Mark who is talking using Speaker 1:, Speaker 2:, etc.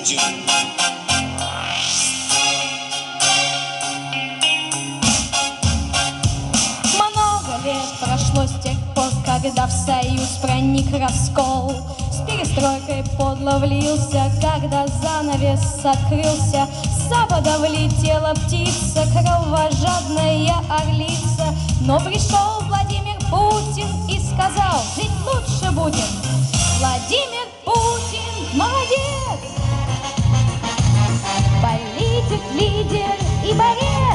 Speaker 1: Путин.
Speaker 2: Много лет прошло с тех пор, когда в союз проник раскол. С перестройкой подло влился, когда занавес открылся. С запада влетела птица, кровожадная орлица. Но пришел Владимир Путин и сказал: жить лучше будем. Владимир Путин молодец, политик, лидер и борец.